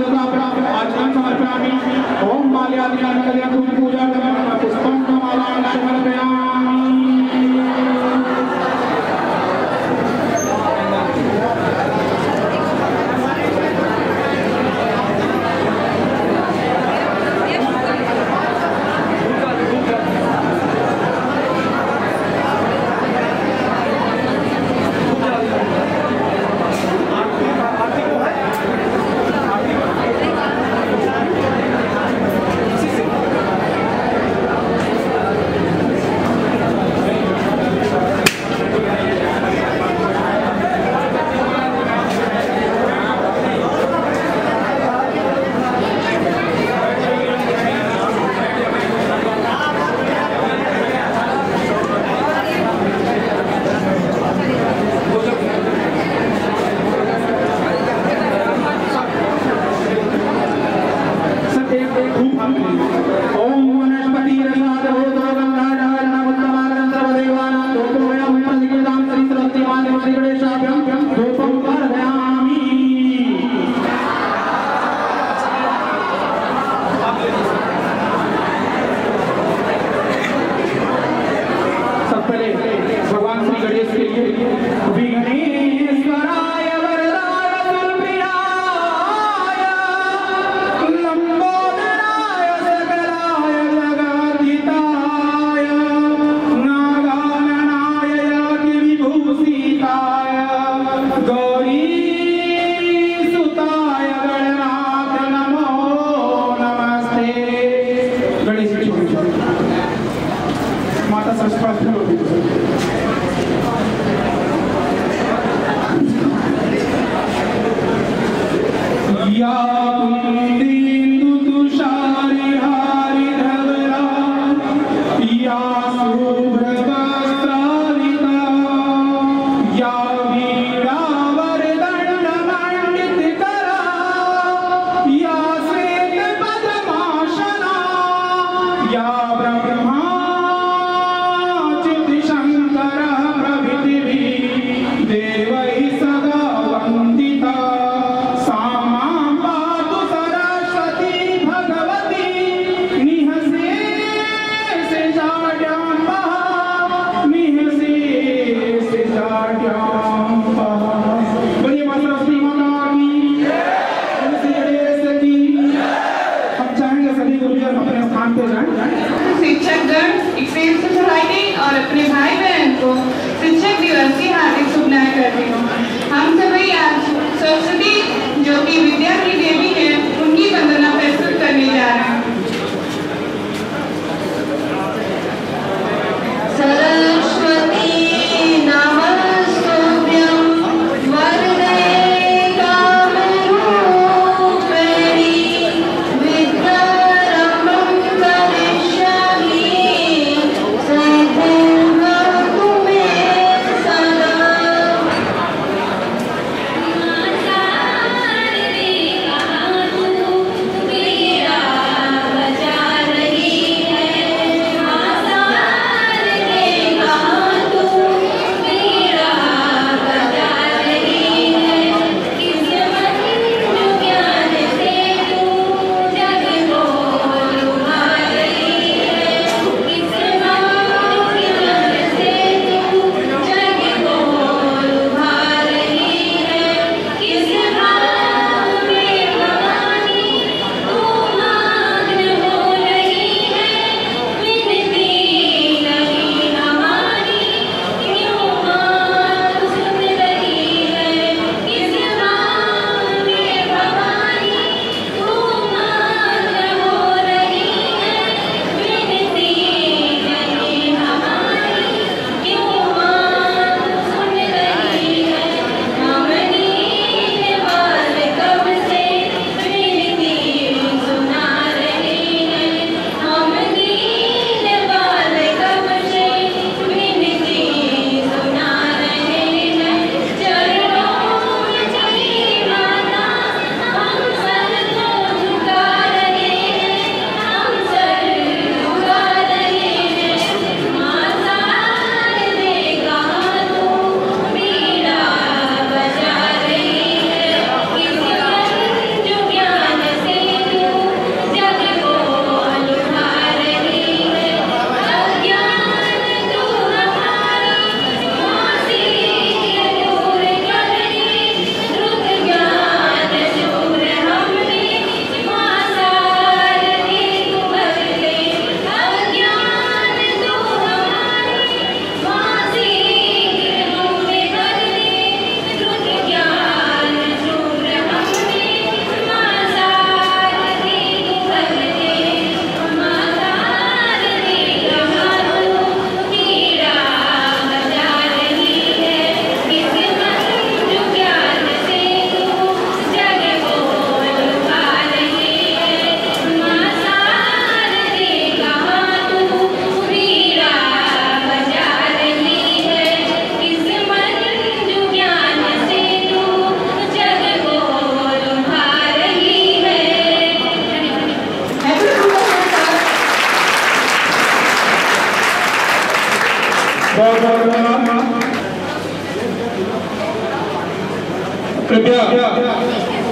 आचरण समर्पयामि। ओम माल्यादिनां कलयामि पूजा कर्मणि पुष्पं कमलां समर्पयामि।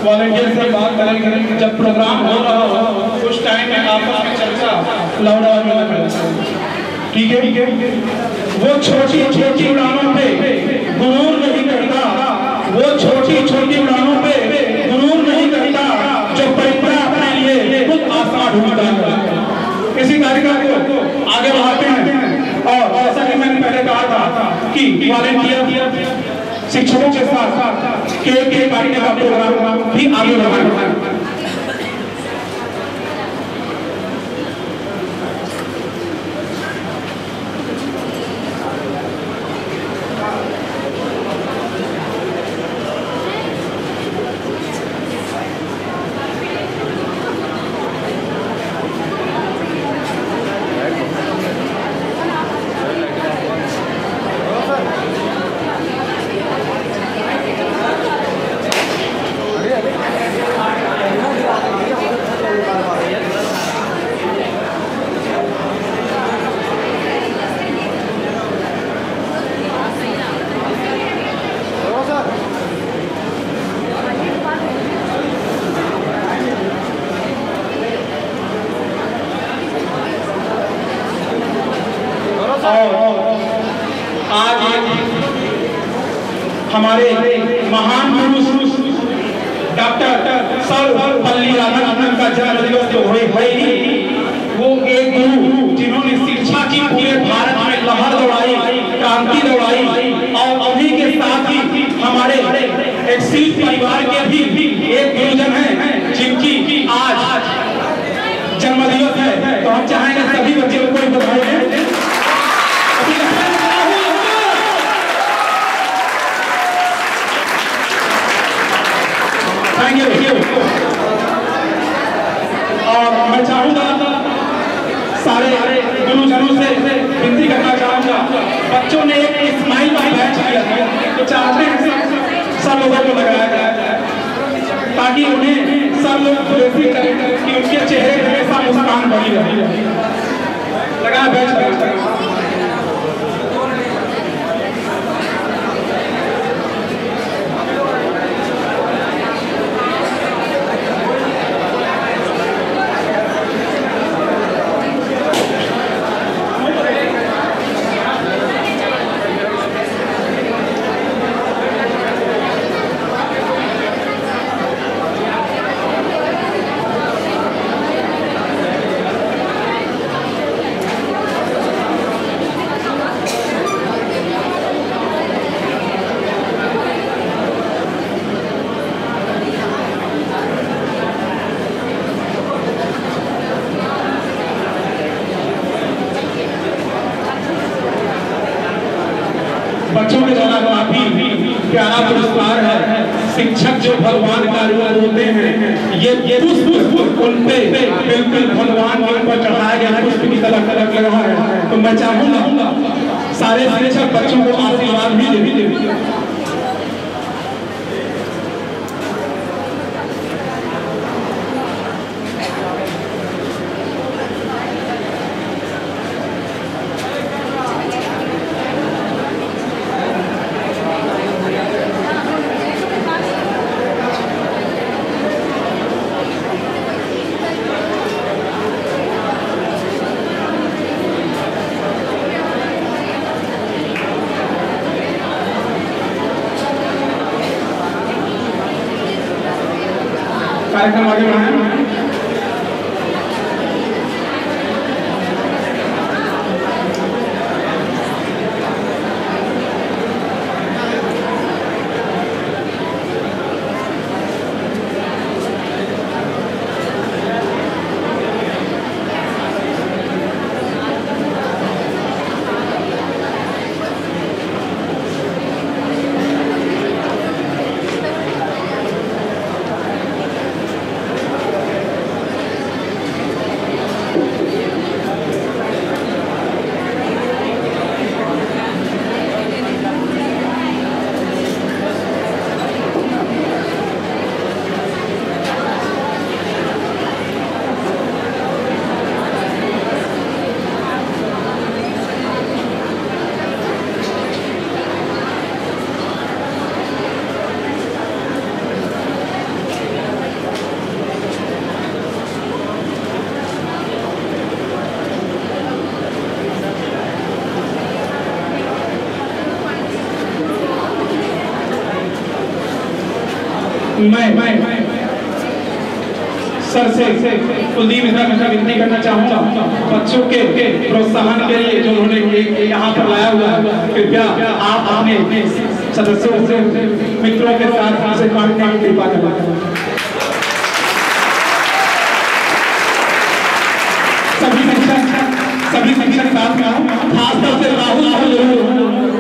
वॉलंटियर से बात करेंगे। जब प्रोग्राम हो रहा हो उस टाइम में आपस में चर्चा लाउड आवाज में करें, ठीक है? वो छोटी छोटी उड़ानों पे गुरूर नहीं करता, वो छोटी छोटी उड़ानों पे गुरूर नहीं करता, जो परिक्रमा अपने लिए खुद आसमान ढूंढता है। इसी कार्यक्रम को आगे बढ़ाते हैं और जैसा कि मैंने पहले कहा था कि वॉलंटियर शिक्षकों के साथ केक काटने का प्रोग्राम भी आगे बढ़ाना है। आज हमारे महान पुरुष डॉक्टर सर्वपल्ली राधाकृष्णन का जन्मदिवस जो है ही, वो एक गुरु जिन्होंने शिक्षा की पूरे भारत में लहर दौड़ाई, क्रांति दौड़ाई, और उन्हीं के साथ ही हमारे एक सिख परिवार के भी एक गुरुजन हैं जिनकी आज जन्मदिवस है। तो हम चाहेंगे सभी बच्चों को बधाई दें। और मैं चाहूंगा सारे गुरुजनों से विनती करना चाहूंगा, बच्चों ने एक स्माइल का बैच किया था, तो चाहते हैं सब लोगों को लगाया जाए ताकि उन्हें सब लोग प्रेरित करें कि उनके चेहरे पर हमेशा मुस्कान बनी रहे। लगाया बैच बच्चों के द्वारा काफी प्यारा पुरस्कार है। शिक्षक जो भगवान का रूप होते हैं, ये पुष्प उन पे बिल्कुल भगवान के ऊपर चढ़ाया गया पुष्प की तरह कलक लगा है। तो मैं चाहूंगा सारे शिक्षक बच्चों को आशीर्वाद भी दे। कार्यक्रम आगे बढ़ाएं। मैं सर से कुलदीप मिश्रा का विनती करना चाहूंगा बच्चों के प्रोत्साहन के लिए जो उन्होंने यहाँ पर लाया हुआ है, कृपया आप अपने सदस्यों से मित्रों के साथ हमसे बांटने की कृपा करें। सभी शिक्षक साथ में आओ, खासतौर से राहुल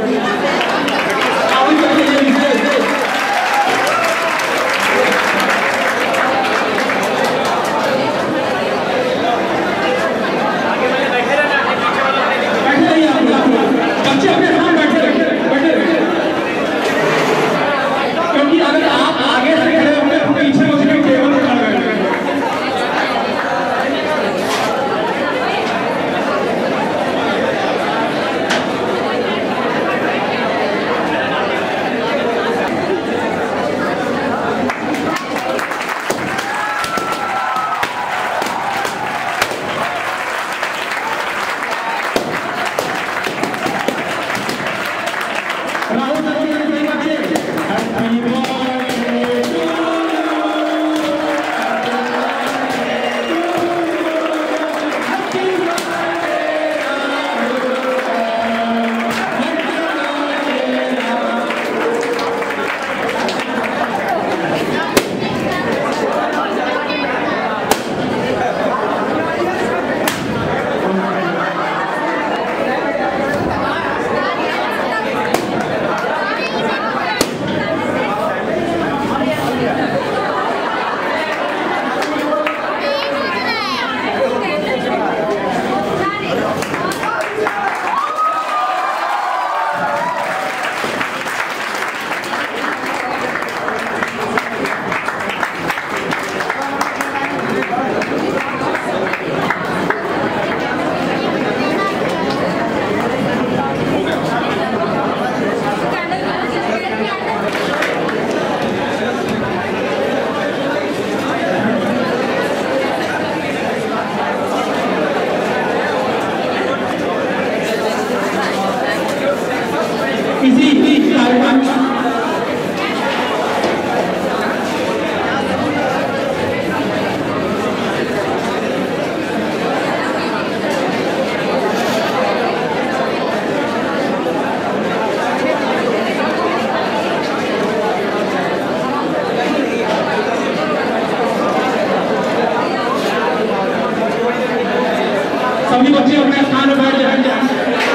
सभी बच्चे अपने स्थान पर बैठ जाएं।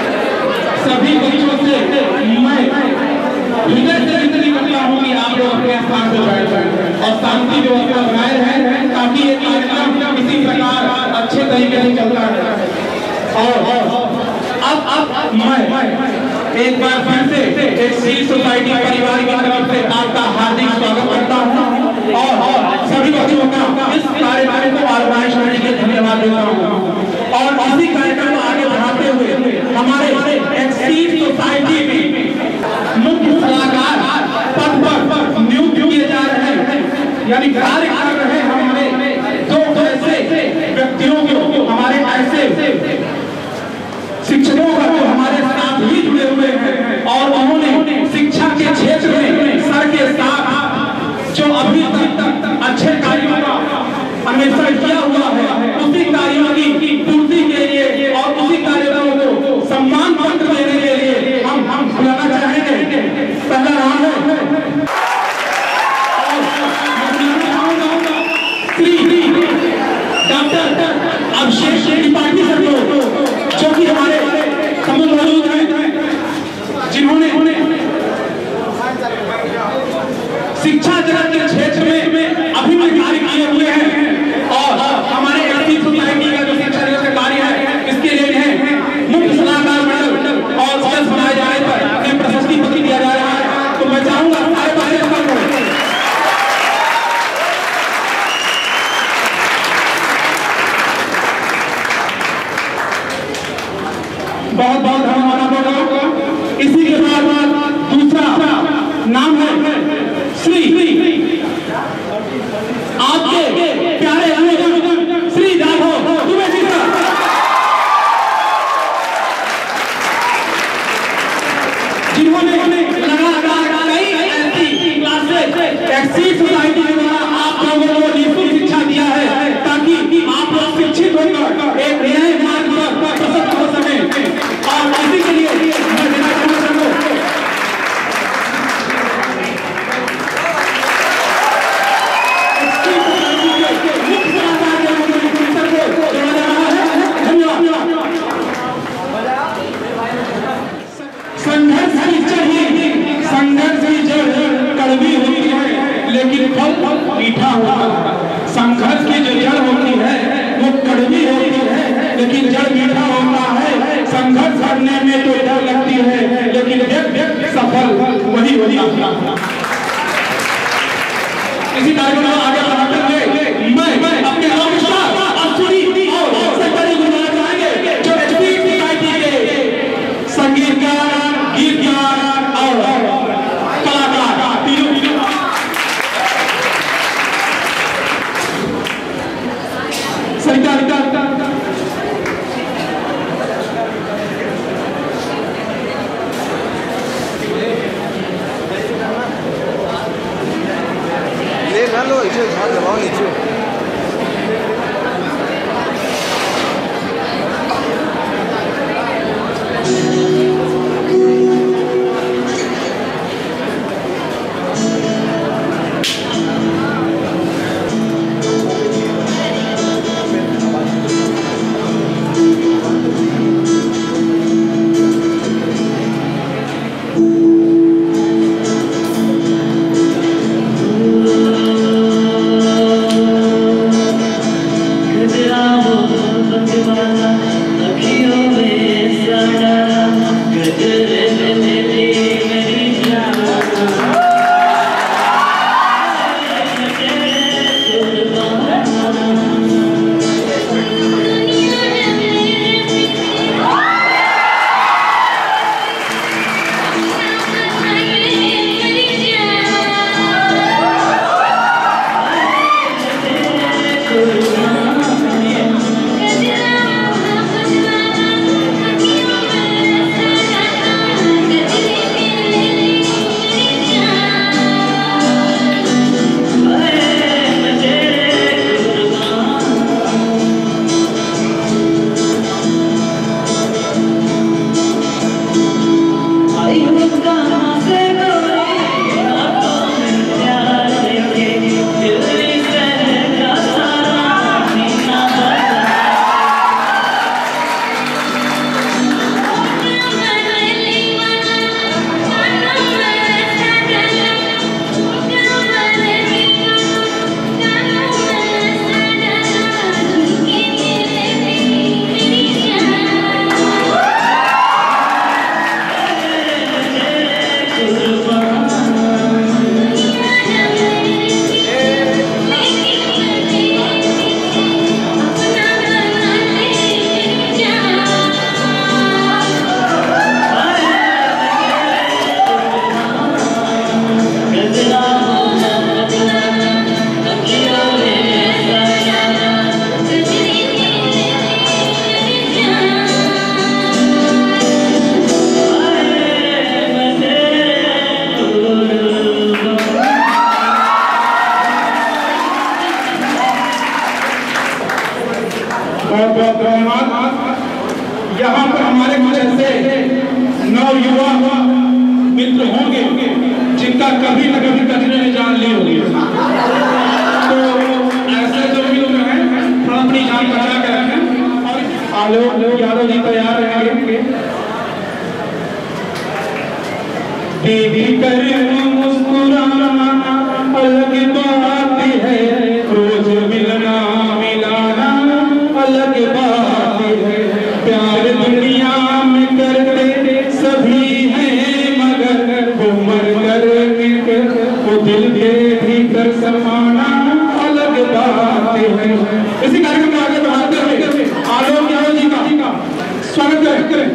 सभी बच्चों से मैं हृदय से विनती करता हूँ कि आप लोग अपने स्थान पर बैठ जाएं और शांति व्यवस्था बनाए रहें ताकि ये कार्यक्रम किसी प्रकार अच्छे तरीके से चलता है। और अब मैं एक बार फिर से एक सिविल सोसाइटी परिवार की तरफ से आपका हार्दिक स्वागत करता हूँ और सभी बच्चों का इस कार्यक्रम को ऑर्गेनाइज करने के लिए धन्यवाद देता हूँ। और इसी कार्यक्रम को आगे बढ़ाते हुए हमारे एक सिविल सोसाइटी में मुख्य सलाहकार पद पर नियुक्त किए जा रहे हैं, यानी कार्य कर रहे हैं हमारे दो ऐसे व्यक्तियों को, हमारे ऐसे शिक्षकों का जो हमारे साथ ही जुड़े हुए हैं और उन्होंने शिक्षा के क्षेत्र में सर के लेकिन जड़ मीठा होता है, संघर्ष करने में तो डर लगती है, लेकिन सफल वही होता है। इसी कार्यक्रम को आगे बढ़ाते हुए मैं अपने नमस्कार और सरकारी गुणगान गाएंगे जो एचपी सोसाइटी के संगीतकार, गीतकार और कलाकार तीनों सरिता लो इसे झाड़ दबाओ नीचे। यहाँ पर हमारे कुछ ऐसे नवयुवा मित्र होंगे जिनका कभी न कभी कचरे ने जान ली होगी, तो ऐसे जो भी लोग हैं थोड़ा अपनी जान बचा के रखें। और आलोक यादव जी तैयार रहेंगे। दीदी कर मुस्कुराना अलग बात है, रोज मिलना मिलाना अलग बात है, प्यार दुनिया में करते सभी हैं मगर वो मर कर वो दिल के भीतर समाना अलग बात है। इसी कार्यक्रम को आगे बढ़ाते हुए आलोक यादव जी का स्वागत करें।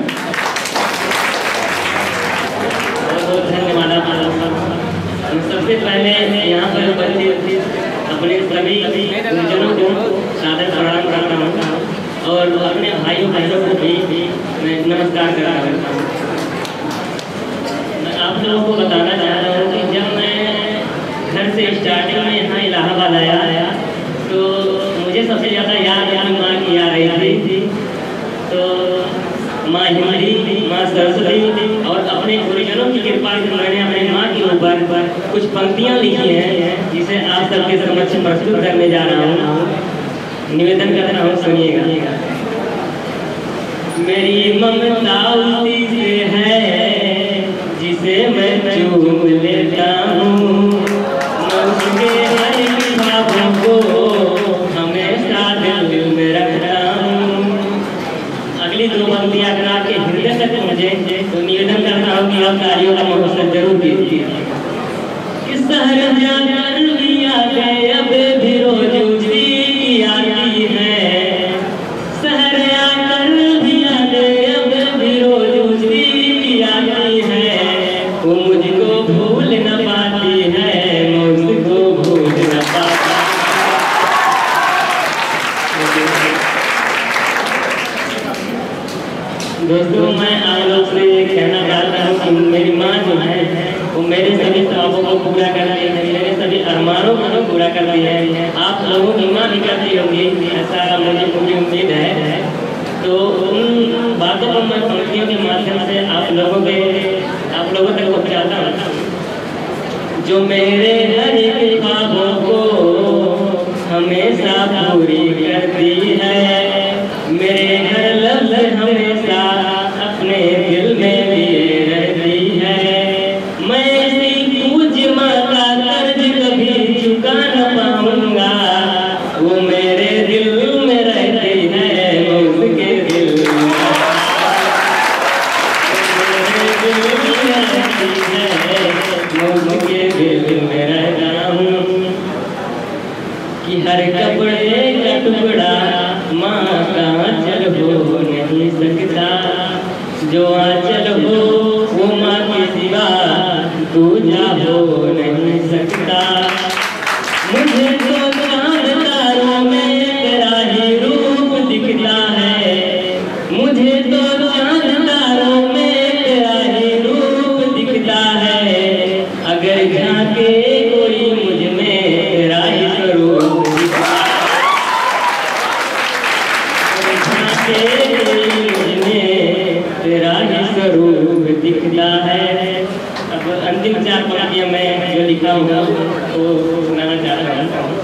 सबसे पहले यहाँ पर उपस्थित अपने सभी गुरुजनों को सादर प्रणाम करता हूँ और अपने भाइयों बहनों को भी मैं नमस्कार करता हूँ। मैं आप लोगों को बताना चाह रहा हूँ कि जब मैं घर से स्टार्टिंग में यहाँ इलाहाबाद आया तो मुझे सबसे ज़्यादा याद अपनी माँ की आ रही थी। तो माँ हिमालय, माँ सरस्वती और अपने गुरुजनों की कृपा से मैंने अपने माँ के ऊपर कुछ पंक्तियाँ लिखी हैं जिसे आप सबके समक्ष प्रस्तुत करने जा रहा हूँ। निवेदन करता हूँ, सुनिएगा। मेरी ममता उसी से है जिसे मैं चूम लेता हूँ, मैं उसके हर भावों को हमेशा दिल में रखता हूँ। दोस्तों मैं आप लोग से कहना चाहता हूँ कि मेरी माँ जो है वो मेरे सभी ख्वाबों को पूरा करती है, मेरे सभी अरमानों को पूरा करती है। आप लोगों की माँ भी करती होंगी, ऐसा मुझे पूरी उम्मीद है। तो उन बातों को मैं पंक्तियों के माध्यम से आप लोगों तक पहुँचाता हूँ। जो मेरे हर एक ख्वाबों को हमेशा पूरी करती है, मेरे हर लफ्ज़ हमेशा अपने दिल में लिए रहती है। मैं इसी पूज माँ का कर्ज कभी चुका न पाऊंगा, वो मेरे दिल में रहती है, मैं उसके दिल में रहती है, मैं उसके दिल में रहता हूँ। कि हर कपड़े का टुकड़ा माँ का आंचल हो नहीं सकता, जो आंचल हो वो माँ के सिवा दूजा हो नहीं सकता। मुझे तो चांद तारों में तेरा ही रूप दिखता है, मुझे तो चांद तारों में तेरा ही रूप दिखता है। अगर झांके कोई मुझ में तेरा ही स्वरूप तेरा ही स्वरूप दिखता है। अब अंतिम 4 पंक्तियां मैं जो लिखा हूँ वो सुनाना चाहता हूँ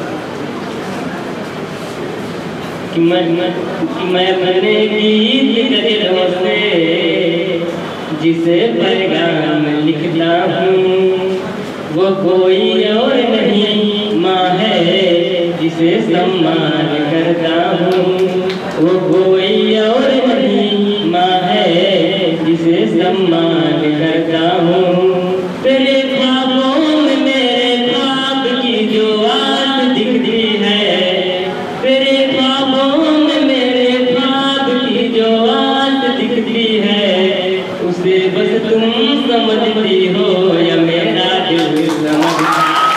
कि मैं अपने गीत गज़लों से जिसे पैगाम लिखता हूँ, वो कोई और नहीं माँ है जिसे सम्मान करता हूँ, वो कोई और नहीं माँ है जिसे सम्मान करता हूँ। तेरे ख्वाबों में मेरे ख्वाब की जो आस दिखती है, तेरे ख्वाबों में मेरे ख्वाब की जो आस दिखती है, उसे बस तुम समझती हो या मेरा दिल समझता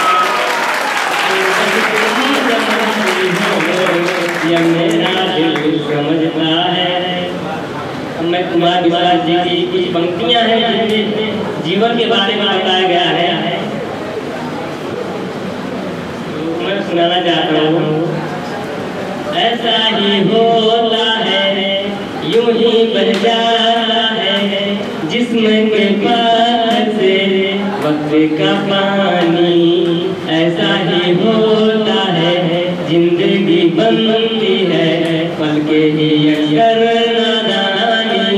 या मेरा दिल समझता है। मैं कुमार विश्वास जी की कुछ पंक्तियां हैं जिनमें जीवन के बारे में बताया गया है, तो मैं सुनाना चाहता हूँ। ऐसा ही होता है, यूं ही बह जाता है जिस्म के पार से वक्त का पानी। ऐसा ही होता है, जिंदगी बनती है पल के ही अक्षर नादानी।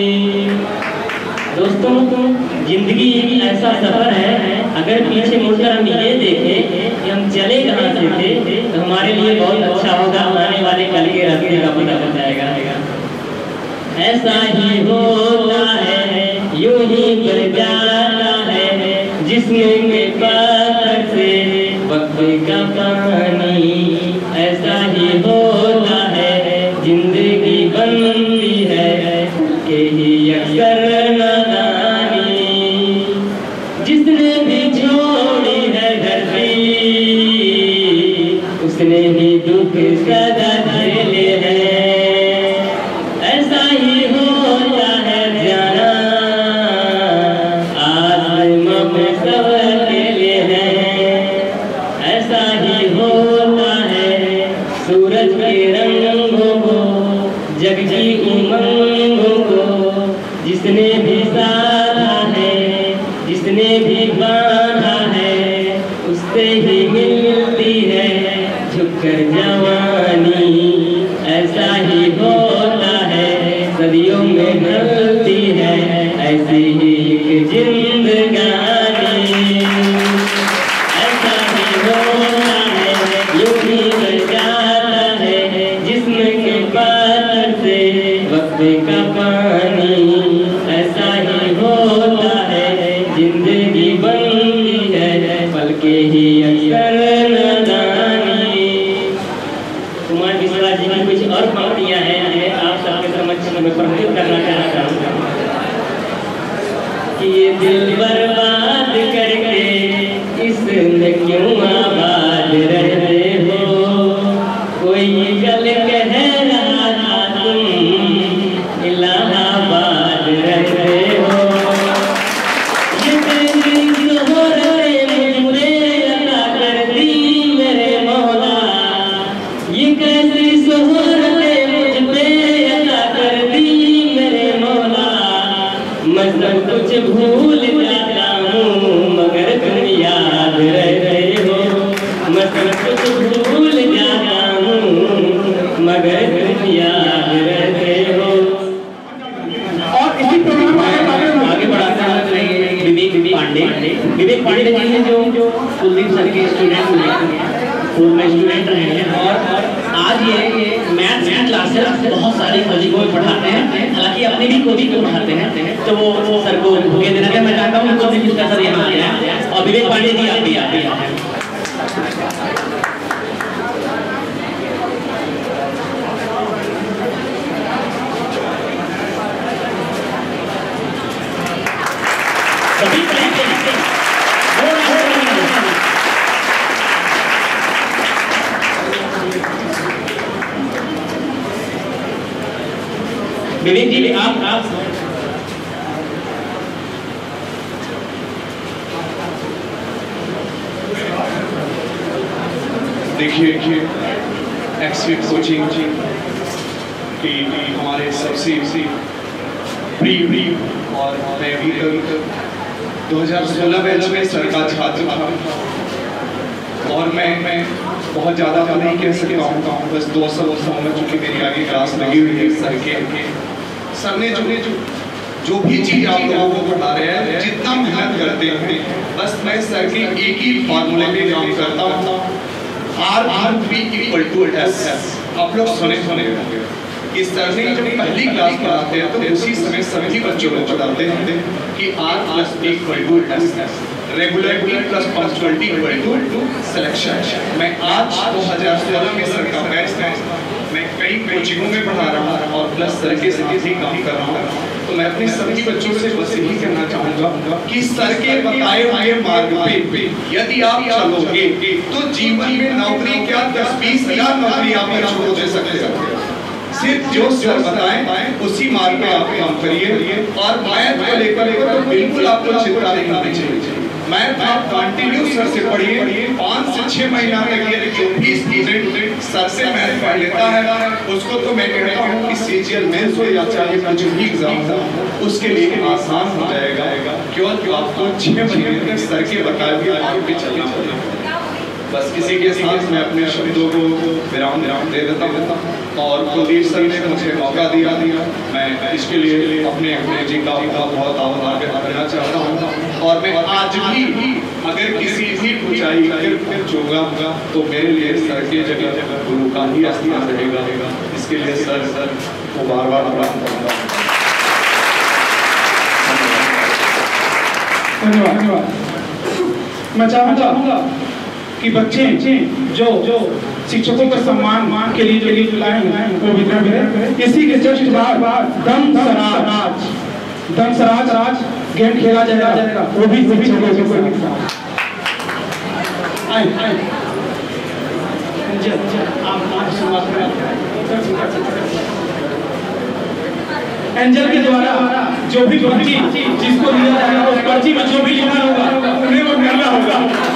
दोस्तों जिंदगी एक ऐसा सफर है, अगर पीछे मुड़कर हम ये देखें कि हम चले कहाँ से थे तो हमारे लिए बहुत अच्छा होगा, आने वाले कल के रास्ते का पता चल जाएगा। ऐसा ही होता है, यूं ही बह जाता है जिस्म के पार से वक्त का पानी। ऐसा ही होता है, जिंदगी बनती है के ही अक्सर नादानी। जिसने भी छोड़ी है धरती, उसने ही दुख सदा झेले हैं। ऐसा ही होता है जाना, आसमां में सब अकेले हैं। ऐसा ही होता है, सूरज के रंगों को जग की उमंगों को जिसने भी साधा है, जिसने भी बांधा है, उससे ही मिलती है झुककर जवानी। ऐसा ही होता है, सदियों में ढलती है ऐसी ही एक जिंदगानी। ऐसा ही होता है, यूं ही बह जाता है जिस्म के पार से वक्त का पानी। ऐसा ही होता है, जिंदगी बनती है पल के ही अक्सर नादानी। कुमार विश्वास जी की कुछ और पंक्तियां हैं जिन्हें आप सबके समक्ष में प्रस्तुत करना चाहता हूँ कि ये दिल बर्बाद करके इसमें क्यों आबाद रहते हो। कोई कल कह रहा था तुम इलाहाबाद शोहरत मुझ पे अता कर दी मेरे मौला, मैं सब कुछ भूल जाता हूँ मगर तुम याद रहते हो, मैं सब कुछ भूल जाता हूँ मगर तुम याद रहते हो। और इसी प्रोग्राम में आगे बढ़ाते हैं विवेक पांडे। विवेक पांडे जी हैं जो कुलदीप सर के स्टूडेंट हैं, पूर्व में स्टूडेंट रहे हैं और आज ये मैथ्स की क्लासेस बहुत सारी कोचिंग को पढ़ाते हैं, हालांकि अपनी भी कोचिंग को पढ़ाते हैं। तो वो सर को भूखे देना है, मैं चाहता हूँ उनको भी सर यहाँ आए हैं और विवेक पांडे जी आप भी आते हैं। विवेक जी आप देखिए एक्सवीट कोचिंग की हमारे सबसे प्रिय और मैं भी 2016 बैच में सर का छात्र था और मैं बहुत ज़्यादा तो नहीं कह सकता हूँ, बस 200 में चूँकि मेरी आगे क्लास लगी हुई है सर के। सर ने जो भी चीज़ आप लोगों को पढ़ा रहे हैं, जितना मेहनत करते हैं, बस मैं सर के एक ही फार्मूले पे काम करता हूँ, R/B=S। आप लोग सुने कि सर ने जब पहली क्लास पढ़ाते हैं तो उसी समय सभी बच्चों को बताते हैं कि R+B=S, regularity plus punctuality selection. मैं आज 2016 में सर का बैच है, मैं कई कोचिंगों में पढ़ा रहा हूँ और प्लस सर के साथ ही काम कर रहा हूँ। तो मैं अपने सभी बच्चों से बस यही कहना चाहूँगा कि सर के बताए हुए मार्ग पे यदि आप चलोगे तो जीवन में नौकरी क्या 10-20 हज़ार नौकरी आप छोड़ दे सकते हो। सिर्फ जो सर बताएं उसी मार्ग पे आप काम करिए और मैथ को लेकर तो बिल्कुल आपको चिंता नहीं करनी चाहिए। मैथ आप कंटिन्यू सर से पढ़िए, 5 से 6 महीना तक ये जो भी स्टूडेंट सर से मैथ पढ़ लेता है उसको तो मैं कहता हूँ कि सीजीएल मेंस हो या चाहे कुछ भी एग्जाम हो उसके लिए आसान हो जाएगा, क्योंकि आपको 6 महीने तक सर के बताए हुए मार्ग पे चलना होगा। बस इसी के साथ मैं अपने शब्दों को विराम दे देता हूँ और कुलदीप सर ने मुझे मौका दिया, मैं इसके लिए अपने जी का बहुत आभार व्यक्त करना चाहता हूँ। और मैं आज भी अगर किसी भी ऊंचाई अगर चूंगा तो मेरे लिए सर के जगह गुरु का ही स्थान रहेगा। इसके लिए सर को बार बार प्रणाम करूँगा। धन्यवाद। मैं चाहूँगा कि बच्चे जो शिक्षकों का सम्मान के लिए जो गीत लाए हैं वो वितरण करें। इसी के जस्ट बाद दमसराज गेम खेला जाएगा, वो भी शिक्षकों के साथ। एंजल के द्वारा जो भी पर्ची जिसको दिया जाएगा उस पर्ची में जो भी लिखा होगा उन्हें वो करना होगा।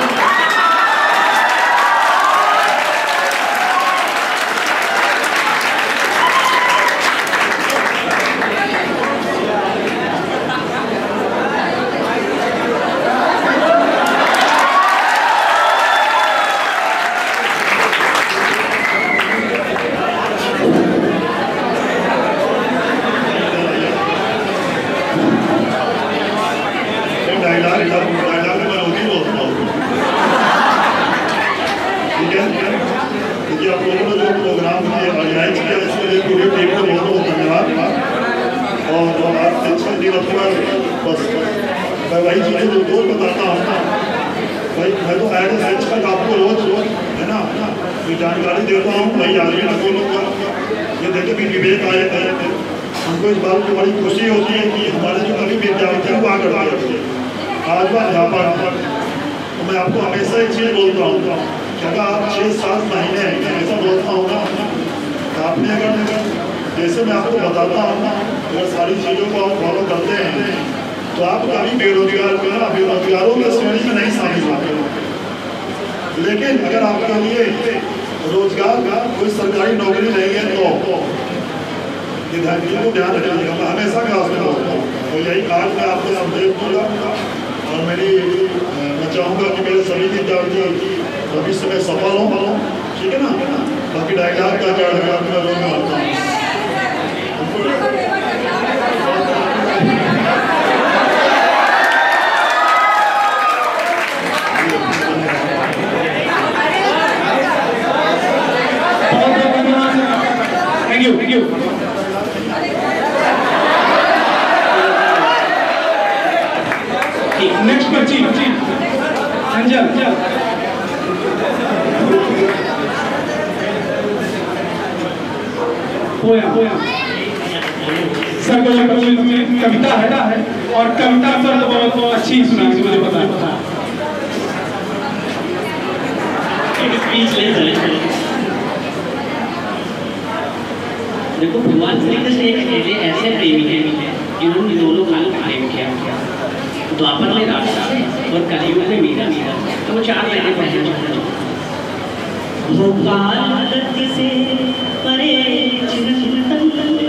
वही चीज़ें जो रोज बताता हूँ ना भाई, मैं तो एज तक आपको रोज है ना जानकारी देता हूँ। वही आदमी ना लोग ये देखे भी विवेक आए थे, हमको इस बात की बड़ी खुशी होती है कि हमारे जो कभी विद्यार्थी हुआ करते थे आज वह अध्यापक। तो मैं आपको हमेशा एक चीज़ बोलता हूँ कि अगर आप 6-7 महीने ऐसा बोलता हूँ ना, आपने अगर जैसे मैं आपको बताता हूँ ना, अगर सारी चीज़ों को आप फॉलो करते हैं तो आप कभी बेरोजगारों की श्रेणी में नहीं शामिल होते। लेकिन अगर आपके लिए रोजगार का कोई सरकारी नौकरी नहीं है तो ये ध्यान रखिएगा। मैं हमेशा क्लास में बोलता हूँ और यही आज मैं आपको संदेश दूंगा और मैं चाहूँगा कि मेरे सभी विद्यार्थी भविष्य में सफल हों, ठीक है ना। बाकी डायलॉग का क्या मैं रोज मारता हूँ। Thank you. Next बच्ची अंजल। सर को कविता है और कविता सर तो बहुत अच्छी सुनाई मुझे पता है। देखो भगवान श्री कृष्ण एक ऐसे प्रेमी हैं जिन्होंने दोनों काल में प्रेम किया। द्वापर में राधा और कलयुग में मीरा। तो वो 4 लाइनें पढ़ना चाहता हूँ। भोपाल गति से परे चिरंतन,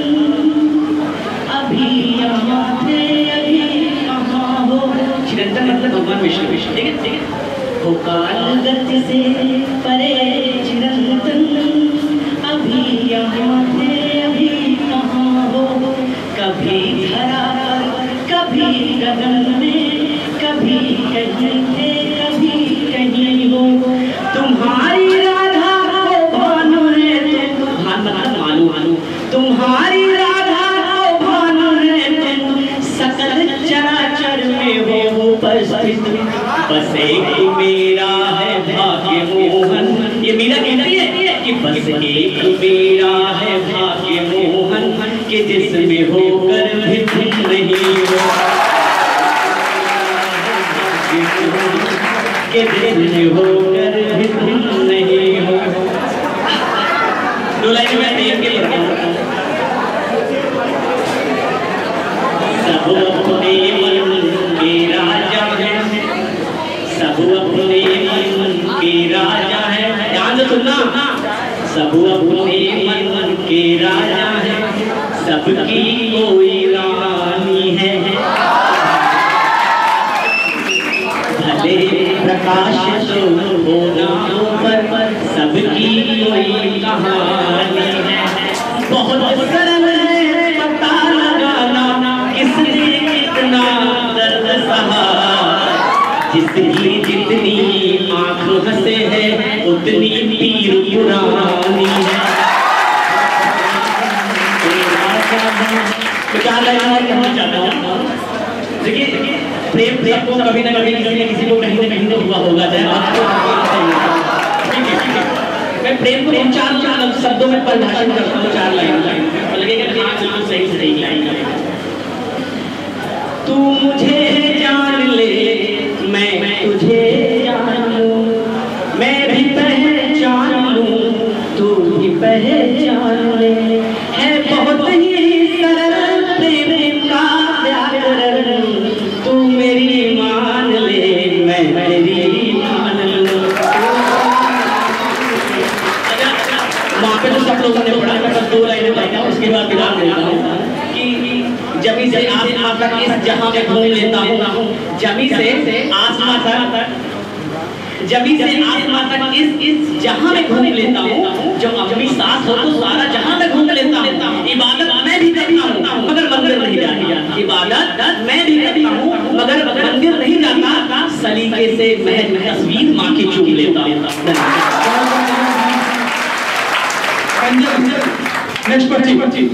अभी यहाँ थे अभी कहाँ हो। चिरंतन मतलब भगवान विष्णु, ठीक है। भोपाल गति से परे चिरंतन, अभी यहाँ थे अभी कहाँ हो। कभी धरा पर कभी गगन में, कभी कहीं थे कभी कहीं हो। तुम्हारी राधा को भानु रे तुम, भान मतलब मालूम, तुम्हारी राधा को भानु रे तुम, सकल चराचर में हो उपस्थित। बस एक मेरा है भाग्य मोहन, ये मीरा कहती है कि बस एक मेरा है भाग्य मोहन, कि जिसमें होकर भी तुम नहीं हो। कि जिसमें होकर भी तुम नहीं हो। 2 लाइन में प्रेम के पढ़ता हूँ। सब अपने मन के राजा है, सब अपने मन के राजा है। ध्यान से सुनना। सब अपने मन के राजा है, सबकी कोई रानी है। भले प्रकाश तो होना हो पर सबकी कोई कहानी है। बहुत सरल है पता लगाना किसने कितना दर्द सहा। जितनी जितनी आँख हंसे है उतनी पीर पुरानी है। क्या कहना चाहता हूँ, देखिए प्रेम सबको कभी ना कभी किसी को कहीं ना कहीं तो हुआ होगा। चाहे आपको मैं प्रेम को 4 शब्दों में परिभाषित करता हूँ। 4 लाइन लगेगा हाँ बिल्कुल सही लाइन। तू मुझे जान ले मैं तुझे जान लूं, मैं भी पहचान लूं तू भी पहचान ले। है बहुत ही सरल प्रेम का व्याकरण, तू मेरी मान ले मैं तेरी मान लूं। वहाँ पे तो सब लोगों ने पढ़ा, मैं बस 2 लाइनें पढ़ता हूँ, उसके बाद विराम देता हूँ कि जमी से आसमां तक इस जहां में घूम लेता हूँ। जमी से आसमां तक, जमी से आसमां तक इस जहां में घूम लेता हूँ। जब अपनी सांस हो तो सारा जहां में घूम लेता हूँ। इबादत मैं भी करता हूँ मगर मंदिर नहीं जाता। इबादत मैं भी करता हूँ मगर मंदिर नहीं जाता। सलीके से महज तस्वीर माँ की चूम लेता हूँ। नेक्स्ट पर्ची।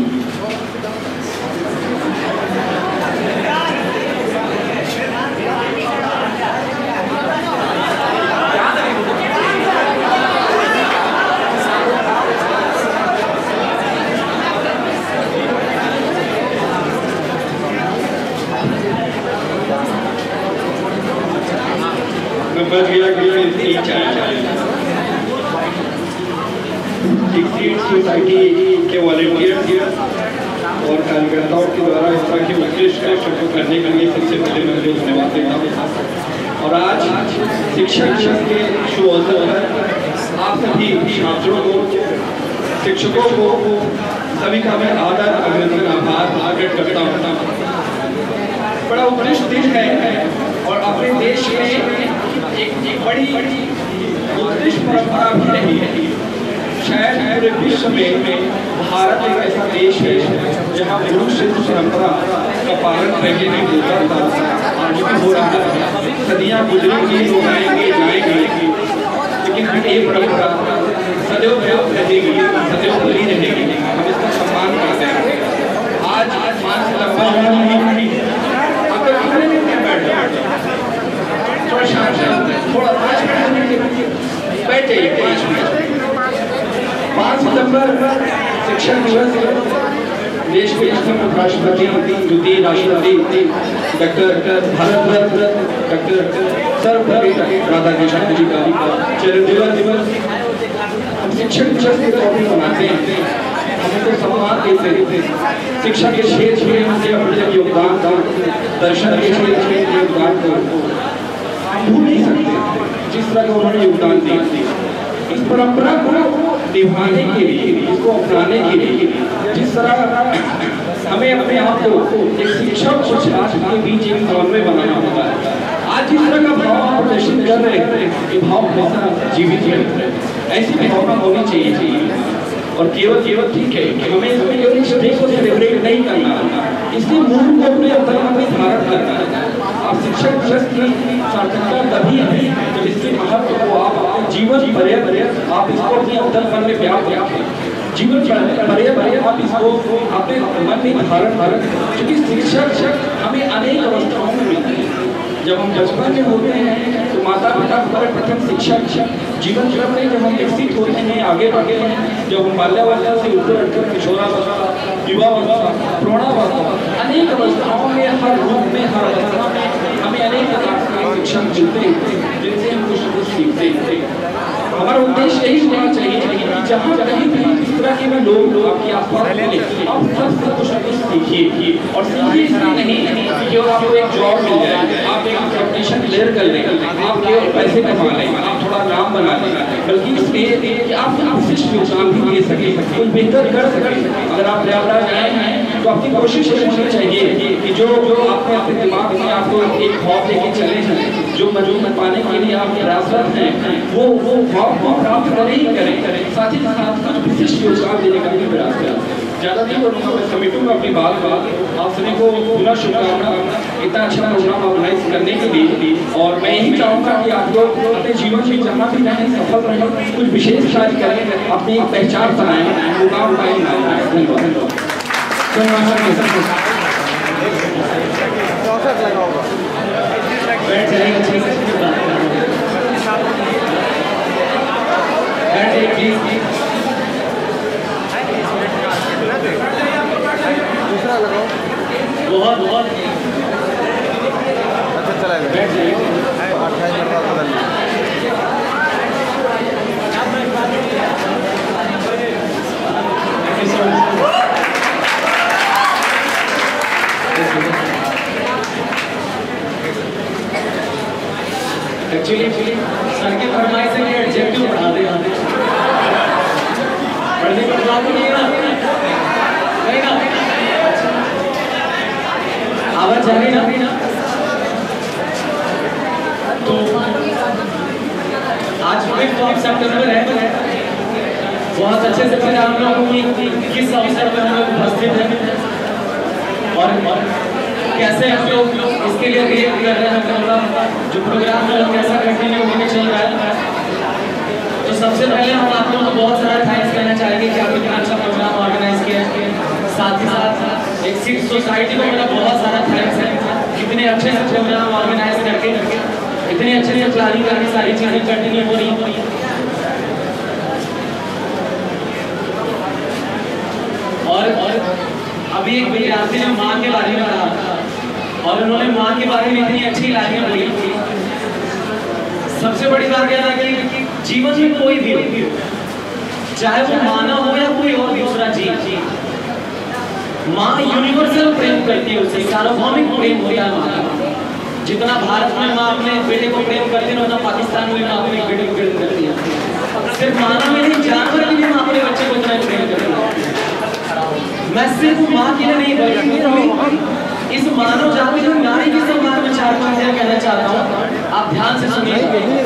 बच गया सोसाइटी के वॉलंटियर और कार्यकर्ताओं के द्वारा इस तरह की उत्कृष्ट कार्य को करने के लिए सबसे पहले मैं उन्हें धन्यवाद देता हूँ। और आज शिक्षक के शुभ अवसर पर आप सभी छात्रों को, शिक्षकों को, सभी का मैं आदर, अभिनंदन, आभार प्रकट करता हूँ। बड़ा उत्कृष्ट दिन है और अपने देश में एक बड़ी उत्कृष्ट परंपरा भी रही है। शायद पूरे विश्व में भारत एक ऐसा देश है जहाँ गुरु शिष्य परंपरा का पालन पहले नहीं होता था, आज भी हो रहा है। सदियाँ गुजरेंगी, लोग आएंगे जाएंगे, लेकिन ये परंपरा सदैव रहेगी, सदैव बनी रहेगी। हम इसका सम्मान करते हैं। आज 5 सितंबर अगर कितने दिन में बैठ जाए, थोड़ा शांत, थोड़ा 5 मिनट बैठ जाइए, 5 मिनट। 5 सितंबर शिक्षक दिवस, देश के प्रथम राष्ट्रपति, द्वितीय राष्ट्रपति डॉक्टर भारत रत्न डॉक्टर सर्वपल्ली राधाकृष्णन जी का जन्मदिन दिवस हम शिक्षक दिवस के तौर पर मनाते हैं। हम उनको सम्मान देते हैं। शिक्षा के क्षेत्र में उनके अपने योगदान का, दर्शन के क्षेत्र में योगदान को हम भूल नहीं सकते, जिस तरह का उन्होंने योगदान दिया। इस परंपरा को निभाने के लिए, इसको अपनाने के लिए, जिस तरह हमें अपने आप को एक शिक्षक और छात्र के बीच एक समन्वय बनाना होता है। आज जिस तरह का भाव आप प्रदर्शित कर रहे हैं, ये भाव हमेशा जीवित है। ऐसी भावना होनी चाहिए। और केवल ठीक है कि हमें इस डे को सेलिब्रेट नहीं करना, इसके मूल को अपने अंतर्मन में धारण करना है। आप शिक्षक दिवस की सार्थकता तभी है जब इसके महत्व को आप अपने जीवन पर्यंत आप इसको अपने अंतर्मन में व्याप्त जीवन पर्यंत आप इसको अपने मन में धारण, क्योंकि शिक्षक हमें अनेक अवस्थाओं में मिलते हैं। जब हम बचपन में होते हैं तो माता पिता हमारे प्रथम शिक्षक, जीवन क्रम में जब हम विकसित होते हैं, आगे बढ़ते हैं, जब हम बाल्यावस्था से ऊपर उठकर किशोरावस्था, युवावस्था, प्रौढ़ावस्था, अनेक अवस्थाओं में, हर रूप में, हर अवस्था में हमें अनेक प्रकार के शिक्षक मिलते हैं, जिनसे हम कुछ सीखते हैं। हमारा उद्देश्य यही होना चाहिए कि जहाँ कहीं भी इस तरह के में लोग आपके आसपास मिले, आप सबसे कुछ न कुछ सीखिए। और सीखिए इसलिए नहीं कि केवल आपको एक जॉब मिल जाए, आप एक कंपटीशन क्लियर कर लें, आप केवल पैसे कमा लें, आप थोड़ा नाम बना लें, बल्कि इसलिए कि आप विशिष्ट योगदान भी दे सके, कुछ बेहतर कर सके। अगर आप प्रयागराज आए हैं तो आपकी कोशिश होनी चाहिए कि जो आपने अपने दिमाग में आपको एक ख्वाब लेके चले हैं, जो मजूद पाने के लिए आप प्रयासरत हैं, वो ख्वाब को प्राप्त करें ही करें, साथ ही साथ कुछ विशिष्ट योगदान देने का भी प्रयास करें। ज़्यादा नहीं करूँगा, मैं समेटूंगा अपनी बात। आप सभी को पुनः शुभकामना, इतना अच्छा प्रोग्राम ऑर्गेनाइज करने के लिए। और मैं यही चाहूँगा कि आप लोग अपने जीवन में जहाँ भी रहें सफल रहें, कुछ विशेष कार्य करें, अपनी एक पहचान बनाएं, मुकाम कायम बनाएं। धन्यवाद। बैठ जाएगा, दूसरा लगाओ, बहुत अच्छा चलेगा। बैठ जाइए, 28 मिनट बाद बदल लीजिए। एक्चुअली सर की फरमाइश से ये एडजेक्टिव बढ़ा दे, पढ़ने का मतलब नहीं है ना, आवाज जा रही ना। तो आज 5 सितंबर है, बहुत अच्छे से पता हम लोगों की किस अवसर पर हम लोग उपस्थित हैं और कैसे हम लोग इसके लिए रिएक्ट कर रहे हैं, मतलब जो प्रोग्राम में लोग कैसा कंटिन्यू होने चल रहा है। तो सबसे पहले हम आप लोगों को बहुत सारा थैंक्स कहना चाहेंगे कि आप इतना अच्छा प्रोग्राम ऑर्गेनाइज किया। साथ ही साथ एक सिख सोसाइटी को मेरा बहुत सारा थैंक्स है, इतने अच्छे से प्रोग्राम ऑर्गेनाइज करके, इतने अच्छे से प्लानिंग करके सारी चीज़ें कंटिन्यू हो रही हैं। और अभी एक विद्यार्थी ने माँ के बारे में पढ़ा था और उन्होंने माँ के बारे में इतनी अच्छी लाइनें बोली। सबसे बड़ी बात यह है कि जीवन में कोई भी हो, चाहे वो मानव हो या कोई और दूसरा जीव, माँ यूनिवर्सल प्रेम करती है, उससे सार्वभौमिक प्रेम होता है माँ का। जितना भारत में माँ अपने बेटे को प्रेम करती है, उतना पाकिस्तान में माँ अपने बेटे को प्रेम करती है। सिर्फ मानव में नहीं, जानवर भी माँ अपने बच्चे को इतना प्रेम करती है। मैं सिर्फ माँ के लिए नहीं बल्कि इस मानव जाति में नारी के सम्मान में चार चीजें कहना चाहता हूँ, आप ध्यान से सुनिए।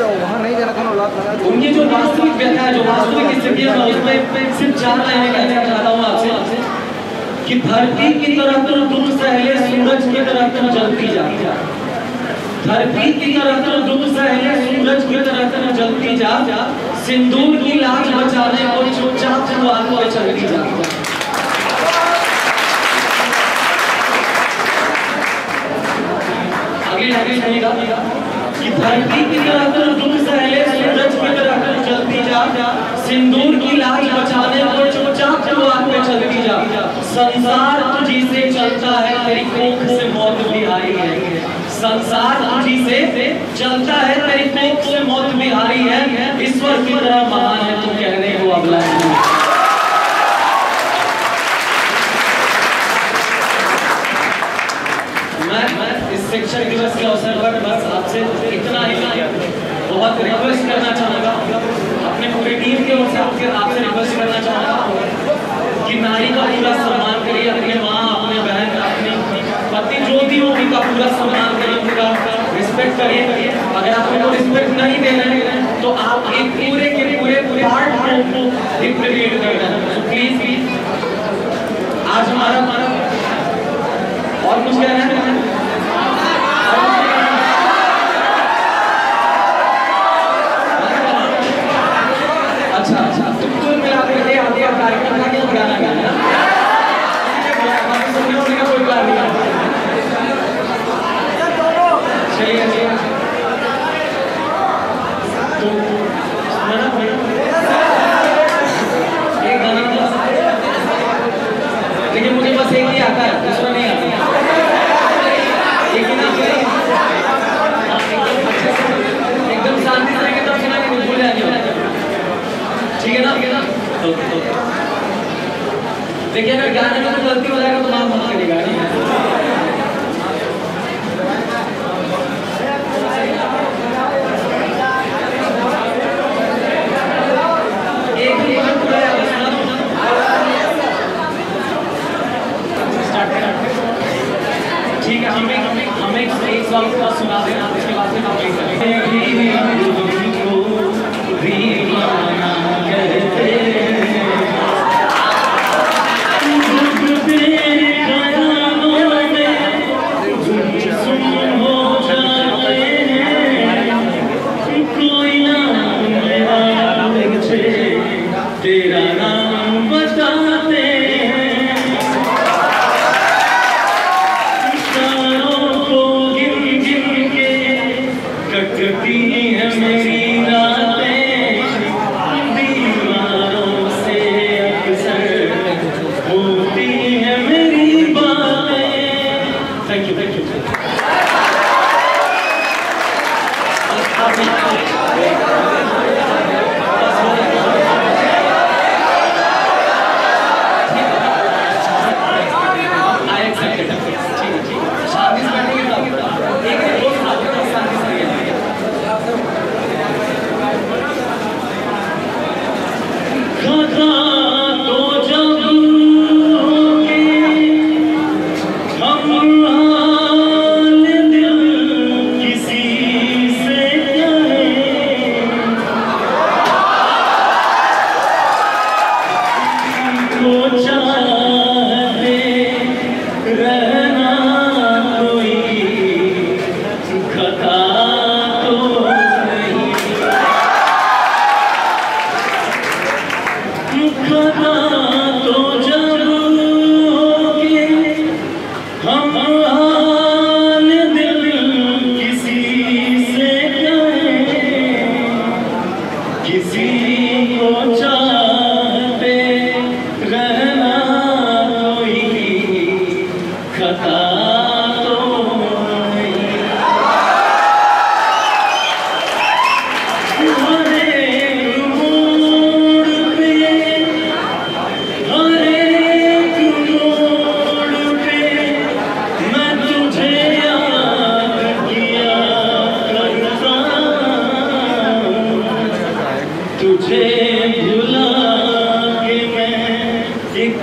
उनकी जो वास्तविक व्यथा है, जो वास्तविक स्थिति है, उसमें सिर्फ 4 लाइनें कहना चाहता हूँ आपसे कि धरती की तरफ तो दुख सहले सूरज की तरफ तो जलती जा, धरती की तरफ तो दुख सहले सूरज की तरफ तो जलती जा, सिंदूर की लाज बचाने को चुपचाप शुरुआत को चलती जा। अगली लाइन सुनिएगा कि धरती की तरफ तो दुख सहले सूरज की तरफ तो जलती जा, सिंदूर की लाज बचाने को चुपचाप शुरुआत पे चलती जा। संसार तुझी से चलता है, तेरी कोख से मौत भी आई है। संसार तुझी से चलता है, तेरी कोख से मौत भी आई है। ईश्वर की तरह महान है तू, कहने को अगला है। मैं इस शिक्षक दिवस के अवसर पर बस आपसे इतना ही बहुत रिक्वेस्ट करना चाहूँगा, अपने पूरी टीम के ओर से आपसे रिक्वेस्ट करना चाहूँगा कि नारी का पूरा सम्मान करिए, अपने माँ, अपने बहन, अपने पति जो भी हो उनका पूरा सम्मान करिए, उनका रिस्पेक्ट करिए। अगर आप उनको रिस्पेक्ट नहीं दे रहे हैं तो आप एक पूरे के पूरे पार्ट को रिप्रेजेंट कर रहे हैं। तो प्लीज आज हमारा और कुछ कहना है? अच्छा अच्छा, तो कुल मिलाकर के आगे कार्यक्रम का क्या गाना गाना है? सुनने होने का कोई प्लान नहीं है। चलिए चलिए, तो एक गाना लेकिन मुझे बस एक ही आता है, दूसरा नहीं आता। एक ही ना एकदम शांति से तब सुना कि भूल जाएंगे, ठीक है ना? देखिए अगर गाने में तो गलती हो जाएगा तो माफ मत करिएगा। एक ही बार पूरा याद सुना ठीक है, हमें एक सॉन्ग का सुना देना, उसके बाद फिर हम एक तेरा नाम बताते हैं, इशारों को गिन गिन के कटती है।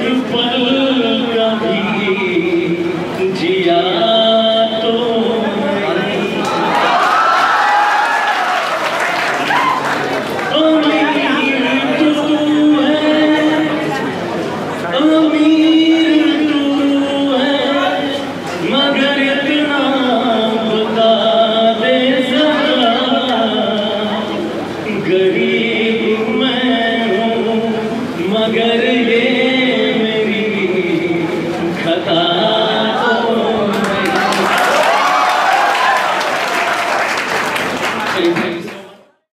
पल का भी जिया